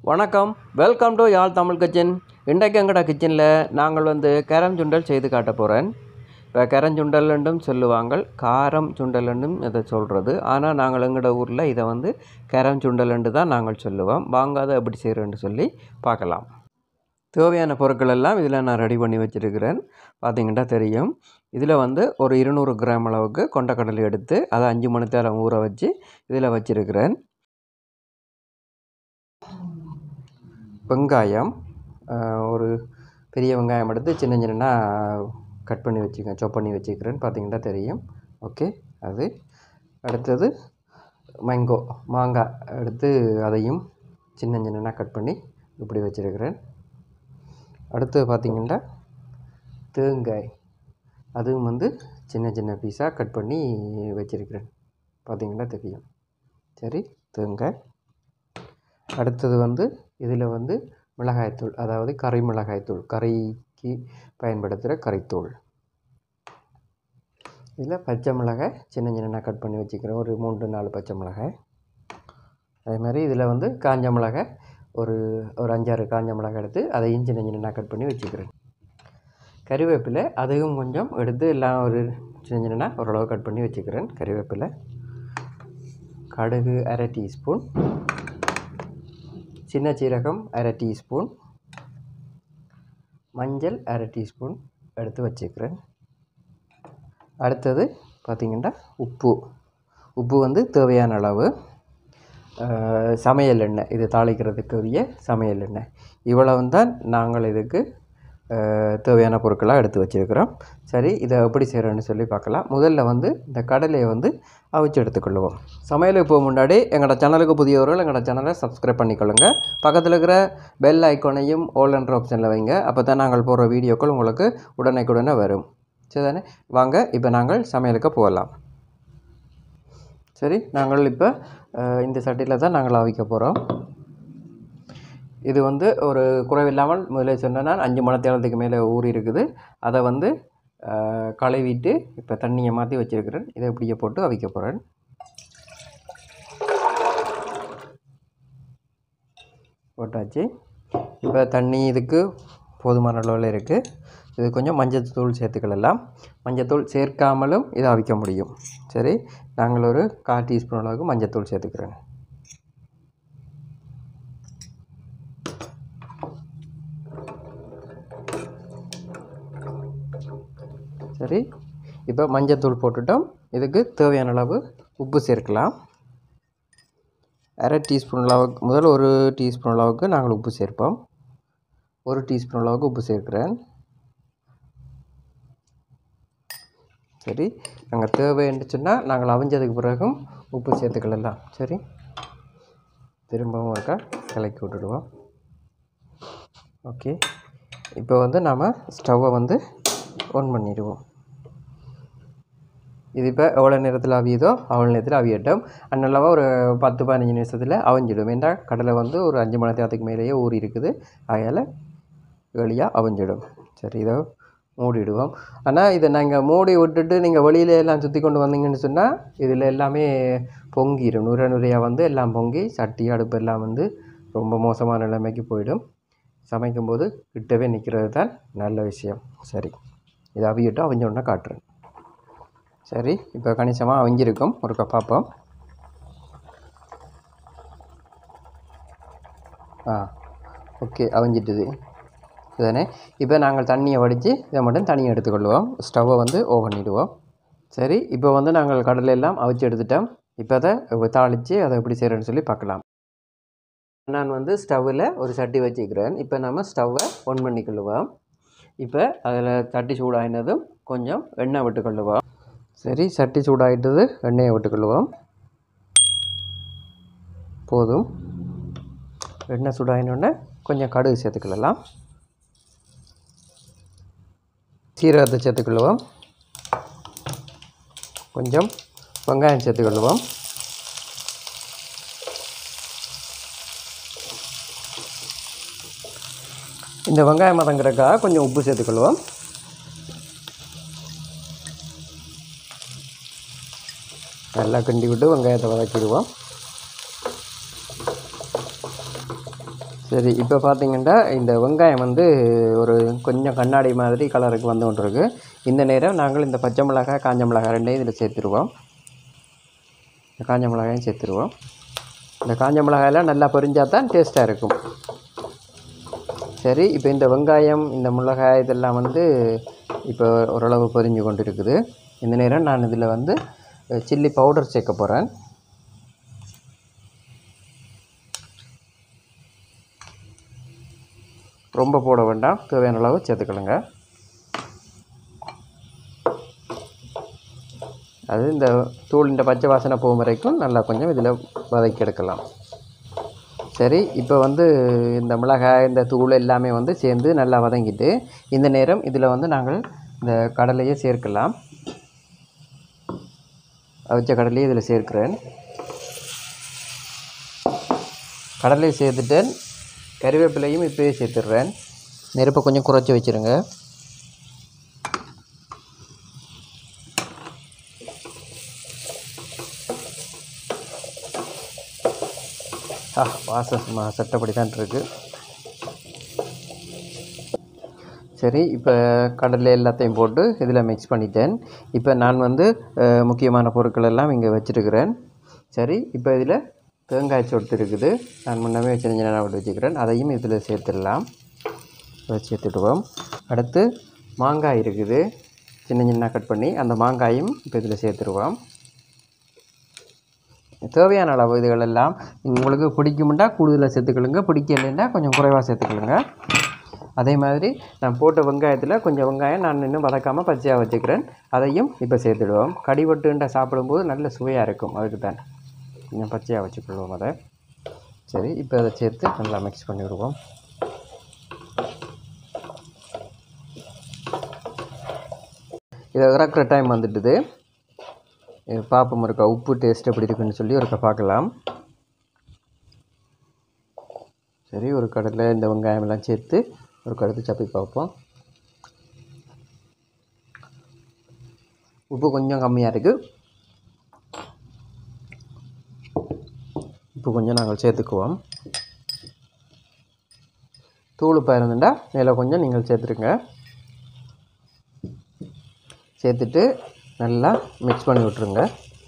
வணக்கம், welcome to Yazh Tamil Kitchen. இன்றைக்கு எங்கட கிச்சனில் நாங்கள் கரம் சுண்டல் செய்து காட்ட போகிறேன். இப்போ கரஞ்சுண்டல் என்றும் சொல்லுவாங்க, காரம் சுண்டல் என்றும் இதை சொல்கிறது. ஆனால் நாங்கள் எங்களோட ஊரில் இதை கரம் சுண்டல் என்று தான் நாங்கள் சொல்லுவோம். வாங்க அதை எப்படி செய்கிறேன்னு சொல்லி பார்க்கலாம். தேவையான பொருட்கள் எல்லாம் இதில் நான் ரெடி பண்ணி வச்சுருக்கிறேன். பார்த்திங்கன்னா தெரியும். இதில் ஒரு 200 கிராம் அளவுக்கு கொண்டக்கடலை எடுத்து அதை 5 மணி நேரம் ஊற வச்சு இதில் வச்சுருக்கிறேன். வெங்காயம், ஒரு பெரிய வெங்காயம் எடுத்து சின்ன சின்ன கட் பண்ணி வச்சுக்கேன், சாப் பண்ணி வச்சுக்கிறேன். பார்த்திங்கன்னா தெரியும். ஓகே, அது அடுத்தது மாங்காய் எடுத்து அதையும் சின்ன சின்ன கட் பண்ணி இப்படி வச்சுருக்கிறேன். அடுத்தது பார்த்திங்கன்னா தேங்காய், அதுவும் சின்ன சின்ன பீஸாக கட் பண்ணி வச்சுருக்கிறேன். பார்த்திங்கன்னா தெரியும். சரி, தேங்காய். அடுத்தது இதில் மிளகாய்த்தூள், அதாவது கறி மிளகாய்த்தூள், கறிக்கு பயன்படுத்துகிற கறித்தூள். இதில் பச்சை மிளகாய் சின்ன சின்ன கட் பண்ணி வச்சுக்கிறேன், ஒரு 3-4 பச்சை மிளகாய். அதே மாதிரி இதில் காஞ்ச மிளகாய் ஒரு 5-6 காஞ்ச மிளகாய் எடுத்து அதையும் சின்ன சின்ன கட் பண்ணி வச்சுக்கிறேன். கறிவேப்பிலை, அதையும் கொஞ்சம் எடுத்து எல்லாம் ஒரு சின்ன சின்ன ஓரளவு கட் பண்ணி வச்சுக்கிறேன். கறிவேப்பிலை, கடுகு 1/2 டீஸ்பூன், சின்ன சீரகம் 1/2 டீஸ்பூன், மஞ்சள் 1/2 டீஸ்பூன் எடுத்து வச்சுக்கிறேன். அடுத்தது பார்த்திங்கன்னா உப்பு தேவையான அளவு. சமையல் எண்ணெய், இது தாளிக்கிறதுக்குரிய சமையல் எண்ணெய். இவ்வளவு தான் நாங்கள் இதுக்கு தேவையான பொருட்களாக எடுத்து வச்சுருக்கிறோம். சரி, இதை எப்படி செய்கிறோன்னு சொல்லி பார்க்கலாம். முதல்ல இந்த கடலையை அவிச்சு எடுத்துக்கொள்ளுவோம். சமையலுக்கு போக முன்னாடி எங்களோட சேனலுக்கு புதியவர்கள் எங்களோட சேனலை சப்ஸ்கிரைப் பண்ணிக்கொள்ளுங்க. பக்கத்தில் இருக்கிற பெல் ஐக்கானையும் ஆல் என்ற ஆப்ஷனில் வைங்க. அப்போ தான் நாங்கள் போடுற வீடியோக்கள் உங்களுக்கு உடனே வரும். சரி தானே? வாங்க இப்போ நாங்கள் சமையலுக்கு போகலாம். சரி, நாங்கள் இப்போ இந்த சட்டியில் தான் நாங்கள் அவிக்க போகிறோம். இது ஒரு குறைவில்லாமல் முதல்ல சொன்னால் 5 மணி நேரத்துக்கு மேலே ஊறி இருக்குது. அதை கழுவிட்டு இப்போ தண்ணியை மாற்றி வச்சுருக்கிறேன். இதை இப்படியே போட்டு அவிக்க போகிறேன். போட்டாச்சு. இப்போ தண்ணி இதுக்கு போதுமான அளவில் இருக்குது. இது கொஞ்சம் மஞ்சள் சேர்த்துக்கலாம். மஞ்சள் சேர்க்காமலும் இதை அவிக்க முடியும். சரி, நாங்கள் ஒரு 1/4 டீஸ்பூன் அளவுக்கு மஞ்சள் சேர்த்துக்கிறேன். சரி, இப்போ மஞ்சத்தூள் போட்டுட்டோம். இதுக்கு தேவையான அளவு உப்பு சேர்க்கலாம். 1/2 டீஸ்பூன் அளவுக்கு, முதல்ல 1 டீஸ்பூன் அளவுக்கு நாங்கள் உப்பு சேர்ப்போம். 1 டீஸ்பூன் அளவுக்கு உப்பு சேர்க்கிறேன். சரி, நாங்கள் தேவைன்னு சொன்னால் நாங்கள் அவிஞ்சதுக்கு பிறகும் உப்பு சேர்த்துக்கலாம். சரி, திரும்பவும் இருக்கா கலக்கி விட்டுடுவோம். ஓகே, இப்போ நாம் ஸ்டவ்வை ஆன் பண்ணிடுவோம். இது இப்போ எவ்வளோ நேரத்தில் அவியுதோ அவ்வளோ நேரத்தில் அவியட்டும். அதனால ஒரு 10-15 நிமிஷத்தில் அவிஞ்சிடும். ஏன்னா கடலை ஒரு 5 மணி நேரத்துக்கு மேலேயே ஊறி இருக்குது. அதனால் வெளியாக அவிஞ்சிடும். சரி, இதை மூடிடுவோம். ஆனால் இதை நாங்கள் மூடி விட்டுட்டு நீங்கள் வெளியில எல்லாம் சுற்றி கொண்டு வந்தீங்கன்னு சொன்னால் இதில் எல்லாமே பொங்கிடும். நுரையாக எல்லாம் பொங்கி சட்டி அடுப்பு எல்லாம் ரொம்ப மோசமான நிலைமைக்கு போயிடும். சமைக்கும்போது கிட்டவே நிற்கிறது தான் நல்ல விஷயம். சரி, இதை அவியட்டும். அவிஞ்ச உடனே காட்டுறேன். சரி, இப்போ கணிசமாக அவிஞ்சிருக்கும். ஒரு பார்ப்போம். ஓகே, அவிஞ்சிட்டுது. இதுதானே? இப்போ நாங்கள் தண்ணியை வடித்து இதை மட்டும் தனியாக எடுத்துக்கொள்வோம். ஸ்டவ்வை ஓன் பண்ணிவிடுவோம். சரி, இப்போ நாங்கள் கடலை எல்லாம் அவிச்சு எடுத்துட்டோம். இப்போ அதை தாளித்து அதை எப்படி செய்கிறேன்னு சொல்லி பார்க்கலாம். நான் ஸ்டவ்வில் ஒரு சட்டி வச்சுக்கிறேன். இப்போ நம்ம ஸ்டவ்வை ஆன் பண்ணிக்கொள்ளுவோம். இப்போ அதில் சட்டி சூடாகினதும் கொஞ்சம் எண்ணெய் விட்டுக்கொள்ளுவோம். சரி, சட்டி சூடாகிட்டது, எண்ணெயை விட்டுக்கொள்ளுவோம். போதும். எண்ணெய் சூடாகினோடனே கொஞ்சம் கடுகு சேர்த்துக்கொள்ளலாம். சீரகத்தை சேர்த்துக்கொள்ளுவோம். கொஞ்சம் வெங்காயம் சேர்த்துக்கொள்ளுவோம். இந்த வெங்காயம் மதங்கிறதுக்காக கொஞ்சம் உப்பு சேர்த்துக்கொள்ளுவோம். நல்லா கிண்டி விட்டு வெங்காயத்தை வதக்கிடுவோம். சரி, இப்போ பார்த்தீங்கன்னா இந்த வெங்காயம் வந்து ஒரு கொஞ்சம் கண்ணாடி மாதிரி கலருக்கு வந்து கொண்டிருக்கு. இந்த நேரம் நாங்கள் இந்த பச்சை மிளகாய், காஞ்ச மிளகாய் ரெண்டையும் இதில் சேர்த்துருவோம். இந்த காஞ்ச மிளகாயும் சேர்த்துருவோம். இந்த காஞ்ச மிளகாயெல்லாம் நல்லா பொரிஞ்சால் தான் டேஸ்ட்டாக இருக்கும். சரி, இப்போ இந்த வெங்காயம், இந்த மிளகாய் இதெல்லாம் வந்து இப்போ ஓரளவு பொரிஞ்சு கொண்டு இருக்குது. இந்த நேரம் நான் இதில் வந்து சில்லி பவுடர் சேர்க்க போகிறேன். ரொம்ப போட வேண்டாம், தேவையான அளவு சேர்த்துக்கணுங்க. அது இந்த தூள் இந்த பச்சை வாசனை போகும் வரைக்கும் நல்லா கொஞ்சம் இதில் வதக்கி எடுக்கலாம். சரி, இப்போ வந்து இந்த மிளகாய், இந்த தூள் எல்லாமே வந்து சேர்ந்து நல்லா வதங்கிட்டு, இந்த நேரம் இதில் வந்து நாங்கள் இந்த கடலையை சேர்க்கலாம். அவிச்ச கடலையை இதில் சேர்க்கிறேன். கடலையை சேர்த்துட்டேன். கறிவேப்பிலையும் இப்போயே சேர்த்துடுறேன். நெருப்பை கொஞ்சம் குறைச்சி வச்சுருங்க. வாசம் சட்டப்படி தான் இருக்குது. சரி, இப்போ கடலை எல்லாத்தையும் போட்டு இதில் மிக்ஸ் பண்ணிட்டேன். இப்போ நான் வந்து முக்கியமான பொருட்கள் எல்லாம் இங்கே வச்சுருக்கிறேன். சரி, இப்போ இதில் தேங்காய் சொட்டு இருக்குது. நான் முன்னமே சின்ன சின்ன போட்டு வச்சுக்கிறேன். அதையும் இதில் சேர்த்துடலாம். சேர்த்துடுவோம். அடுத்து மாங்காய் இருக்குது, சின்ன சின்ன கட் பண்ணி. அந்த மாங்காயும் இப்போ இதில் சேர்த்துருவோம். தேவையான அளவு இதுகளெல்லாம் உங்களுக்கு பிடிக்கும்னா கூடுதலாக சேர்த்துக்கலுங்க, பிடிக்கலைன்னா கொஞ்சம் குறைவாக சேர்த்துக்கலுங்க. அதே மாதிரி நான் போட்ட வெங்காயத்தில் கொஞ்சம் வெங்காயம் நான் இன்னும் வதக்காமல் பச்சையாக வச்சுக்கிறேன். அதையும் இப்போ சேர்த்துடுவோம். கடிபட்டுண்ட சாப்பிடும்போது நல்ல சுவையாக இருக்கும். அதுக்கு தான் கொஞ்சம் பச்சையாக வச்சுக்கொள்வோம் அதை. சரி, இப்போ அதை சேர்த்து நல்லா மிக்ஸ் பண்ணி விடுவோம். இதை இறக்குற டைம் வந்துட்டுது. பார்ப்போம், இருக்கா உப்பு டேஸ்ட் எப்படி இருக்குன்னு சொல்லி ஒருக்கா பார்க்கலாம். சரி, ஒரு கடலை இந்த வெங்காயம் எல்லாம் சேர்த்து ஒரு கடுத்து சப்பி பார்ப்போம். உப்பு கொஞ்சம் கம்மியாக இருக்குது. உப்பு கொஞ்சம் நாங்கள் சேர்த்துக்குவோம். தூளுப்பாக இருந்துட்டா மேலே கொஞ்சம் நீங்கள் சேர்த்துருங்க. சேர்த்துட்டு நல்லா மிக்ஸ் பண்ணி விட்ருங்க.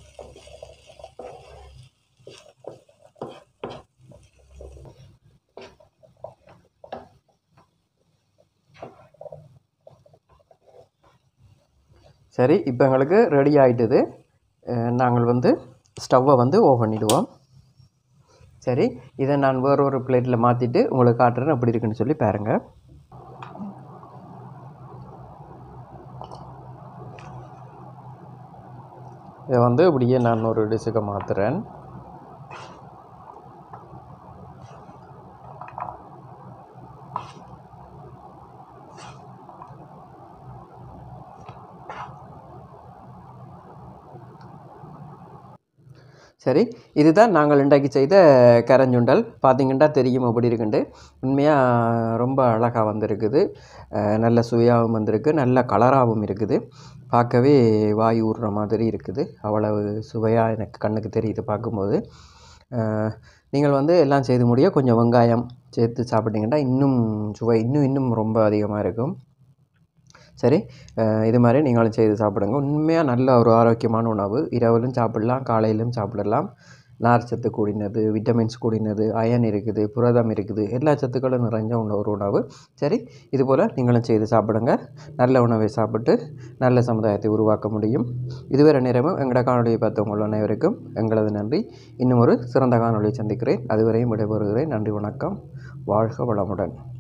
சரி, இப்போ எங்களுக்கு ரெடி ஆகிட்டுது. நாங்கள் வந்து ஸ்டவ்வை வந்து ஓஃப் பண்ணிவிடுவோம். சரி, இதை நான் வேறொரு பிளேட்டில் மாற்றிட்டு உங்களுக்கு காட்டுறேன் எப்படி இருக்குன்னு சொல்லி பாருங்கள். இதை வந்து இப்படியே நான் ஒரு டிஷ்ஷுக்கு மாற்றுறேன். சரி, இதுதான் நாங்கள் இன்றைக்கு செய்த கரஞ்சுண்டல். பார்த்திங்கன்னா தெரியும் எப்படி இருக்குண்டு. உண்மையாக ரொம்ப அழகாக வந்திருக்குது. நல்ல சுவையாகவும் வந்திருக்கு, நல்ல கலராகவும் இருக்குது. பார்க்கவே வாய் ஊறுற மாதிரி இருக்குது. அவ்வளவு சுவையாக எனக்கு கண்ணுக்கு தெரியுது பார்க்கும்போது. நீங்கள் வந்து எல்லாம் செய்து முடிய கொஞ்சம் வெங்காயம் சேர்த்து சாப்பிட்டிங்கன்னா இன்னும் சுவை இன்னும் ரொம்ப அதிகமாக இருக்கும். சரி, இது மாதிரி நீங்களும் செய்து சாப்பிடுங்க. உண்மையாக நல்ல ஒரு ஆரோக்கியமான உணவு. இரவிலும் சாப்பிடலாம், காலையிலும் சாப்பிடலாம். நார் சத்து கூடினது, விட்டமின்ஸ் கூடினது, அயன் இருக்குது, புரதம் இருக்குது, எல்லா சத்துக்களும் நிறைஞ்ச ஒரு உணவு. சரி, இதுபோல் நீங்களும் செய்து சாப்பிடுங்க. நல்ல உணவை சாப்பிட்டு நல்ல சமுதாயத்தை உருவாக்க முடியும். இதுவரை நேரமும் எங்களோட காணொலியை பார்த்தவங்கள் அனைவருக்கும் எங்களது நன்றி. இன்னும் ஒரு சிறந்த காணொலியை சந்திக்கிறேன். அதுவரையும் விடைபெறுகிறேன். நன்றி, வணக்கம். வாழ்க வளமுடன்.